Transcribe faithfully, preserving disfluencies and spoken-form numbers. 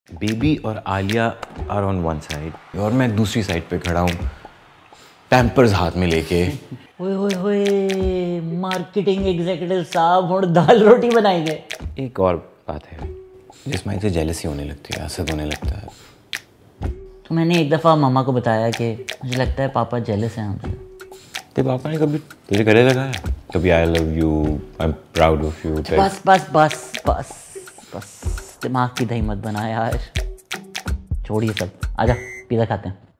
Baby और Alia are on one side और मैं दूसरी साइड पे खड़ा हूँ पैम्पर्स हाथ में लेके। ओए ओए ओए मार्केटिंग एग्जीक्यूटिव साहब और दाल रोटी बनाएंगे। एक और बात है जिसमें से जेलसी होने लगती है, हसद होने लगता है। तो मैंने एक दफ़ा मामा को बताया कि मुझे लगता है पापा जेलस हैं हमसे। तेरे पापा ने कभी तुझे गले लगाया? कभी I love you, I am proud of you? बस बस बस बस बस दिमाग की दही मत बना यार, छोड़िए सब, आजा पिज़्ज़ा खाते हैं।